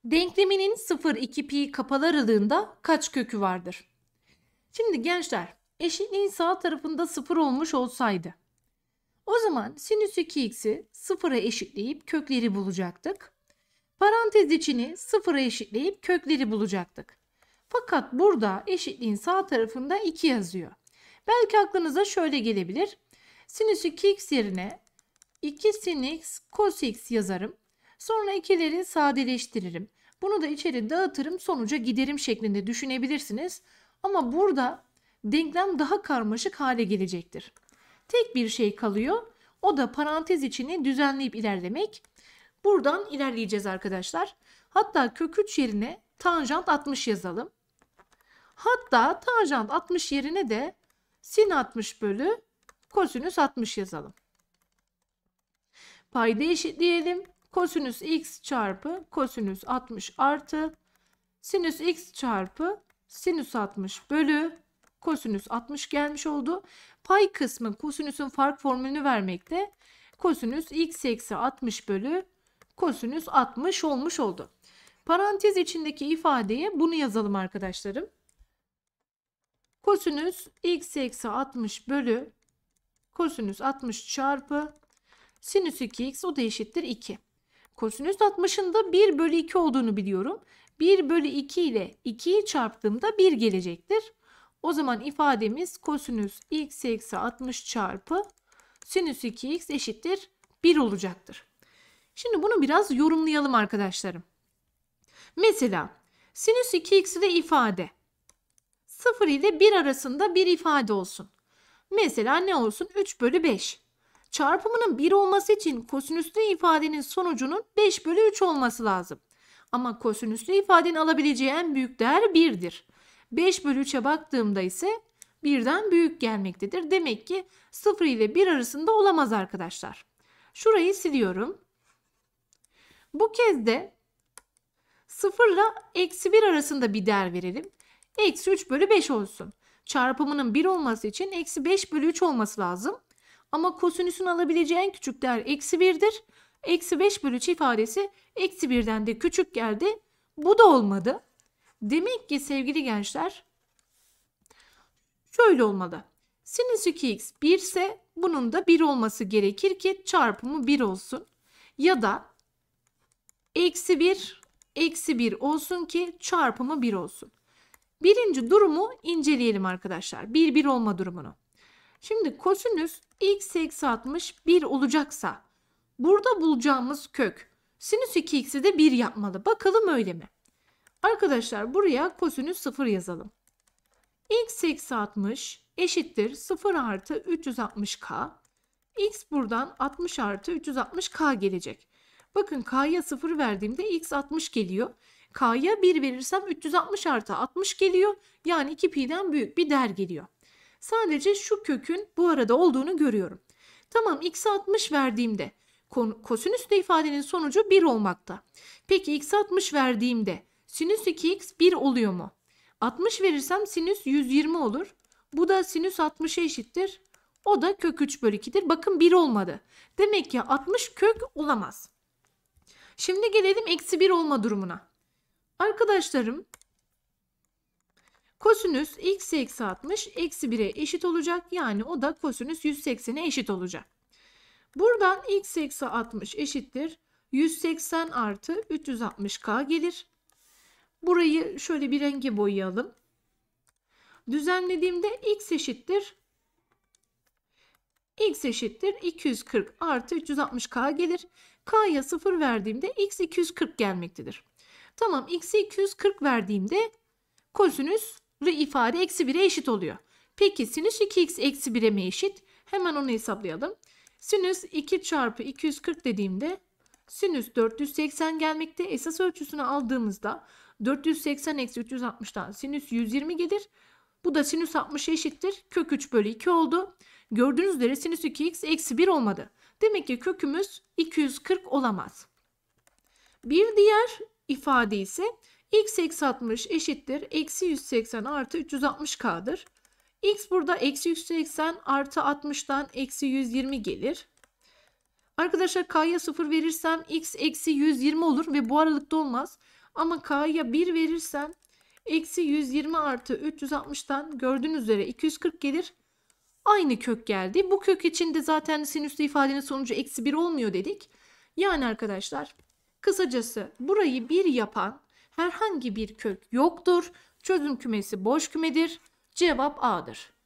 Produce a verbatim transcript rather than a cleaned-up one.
Denkleminin sıfır iki pi kapalı aralığında kaç kökü vardır? Şimdi gençler, eşitliğin sağ tarafında sıfır olmuş olsaydı o zaman sinüs iki x'i sıfıra eşitleyip kökleri bulacaktık. Parantez içini sıfıra eşitleyip kökleri bulacaktık. Fakat burada eşitliğin sağ tarafında iki yazıyor. Belki aklınıza şöyle gelebilir. Sinüs iki x yerine iki sin x cos x yazarım. Sonra ikileri sadeleştiririm. Bunu da içeri dağıtırım, sonuca giderim şeklinde düşünebilirsiniz. Ama burada denklem daha karmaşık hale gelecektir. Tek bir şey kalıyor. O da parantez içini düzenleyip ilerlemek. Buradan ilerleyeceğiz arkadaşlar. Hatta kök üç yerine tanjant altmış yazalım. Hatta tanjant altmış yerine de sin altmış bölü kosinüs altmış yazalım. Payda eşitleyelim. Kosinüs x çarpı kosinüs altmış artı sinüs x çarpı sinüs altmış bölü kosinüs altmış gelmiş oldu. Pay kısmı kosinüsün fark formülünü vermekte. Kosinüs x eksi altmış bölü kosinüs altmış olmuş oldu. Parantez içindeki ifadeye bunu yazalım arkadaşlarım. Kosinüs x eksi altmış bölü kosinüs altmış çarpı sinüs iki x, o da eşittir iki. Kosinüs altmışın da bir bölü iki olduğunu biliyorum. bir bölü iki ile ikiyi çarptığımda bir gelecektir. O zaman ifademiz kosinüs x eksi altmış çarpı sinüs iki x eşittir bir olacaktır. Şimdi bunu biraz yorumlayalım arkadaşlarım. Mesela sinüs iki x'i de ifade. sıfır ile bir arasında bir ifade olsun. Mesela ne olsun? üç bölü beş. Çarpımının bir olması için kosinüslü ifadenin sonucunun beş bölü üç olması lazım. Ama kosinüslü ifadenin alabileceği en büyük değer birdir. beş bölü üçe baktığımda ise birden büyük gelmektedir. Demek ki sıfır ile bir arasında olamaz arkadaşlar. Şurayı siliyorum. Bu kez de sıfır ile eksi bir arasında bir değer verelim. Eksi üç bölü beş olsun. Çarpımının bir olması için eksi beş bölü üç olması lazım. Ama kosinüsün alabileceği en küçük değer eksi birdir. Eksi beş bölü üç ifadesi eksi birden de küçük geldi. Bu da olmadı. Demek ki sevgili gençler şöyle olmalı. Sinüs iki x bir ise bunun da bir olması gerekir ki çarpımı bir olsun. Ya da eksi bir eksi bir olsun ki çarpımı bir olsun. Birinci durumu inceleyelim arkadaşlar. bir bir olma durumunu. Şimdi kosinüs x eksi altmış bir olacaksa burada bulacağımız kök sinüs iki x'i de bir yapmalı. Bakalım öyle mi? Arkadaşlar buraya kosinüs sıfır yazalım. X eksi altmış eşittir sıfır artı üç yüz altmış k. X buradan altmış artı üç yüz altmış k gelecek. Bakın k'ya sıfır verdiğimde x altmış geliyor. K'ya bir verirsem üç yüz altmış artı altmış geliyor. Yani iki pi'den büyük bir değer geliyor. Sadece şu kökün bu arada olduğunu görüyorum. Tamam, x altmış verdiğimde kosinüslü ifadenin sonucu bir olmakta. Peki x altmış verdiğimde sinüs iki x bir oluyor mu? altmış verirsem sinüs yüz yirmi olur. Bu da sinüs altmışa eşittir. O da kök üç bölü iki'dir. Bakın bir olmadı. Demek ki altmış kök olamaz. Şimdi gelelim eksi bir olma durumuna. Arkadaşlarım kosinüs x eksi altmış eksi bir'e eşit olacak. Yani o da kosinüs yüz seksen'e eşit olacak. Buradan x eksi altmış eşittir yüz seksen artı üç yüz altmış k gelir. Burayı şöyle bir renge boyayalım. Düzenlediğimde x eşittir x eşittir iki yüz kırk artı üç yüz altmış k gelir. K'ya sıfır verdiğimde x iki yüz kırk gelmektedir. Tamam, x'i iki yüz kırk verdiğimde kosinüslü ifade eksi bir'e eşit oluyor. Peki sinüs iki x eksi bir'e mi eşit? Hemen onu hesaplayalım. Sinüs iki çarpı iki yüz kırk dediğimde sinüs dört yüz seksen gelmekte. Esas ölçüsünü aldığımızda dört yüz seksen eksi üç yüz altmış'tan sinüs yüz yirmi gelir. Bu da sinüs altmış'a eşittir. Kök üç bölü iki oldu. Gördüğünüz üzere sinüs iki x eksi bir olmadı. Demek ki kökümüz iki yüz kırk olamaz. Bir diğer ifade ise x eksi altmış eşittir eksi yüz seksen artı üç yüz altmış k'dır. X burada eksi yüz seksen artı altmış'tan eksi yüz yirmi gelir. Arkadaşlar k'ya sıfır verirsem x eksi yüz yirmi olur ve bu aralıkta olmaz. Ama K'ya bir verirsem eksi yüz yirmi artı üç yüz altmıştan gördüğünüz üzere iki yüz kırk gelir. Aynı kök geldi. Bu kök içinde zaten sinüslü ifadenin sonucu eksi bir olmuyor dedik. Yani arkadaşlar kısacası burayı bir yapan herhangi bir kök yoktur. Çözüm kümesi boş kümedir. Cevap A'dır.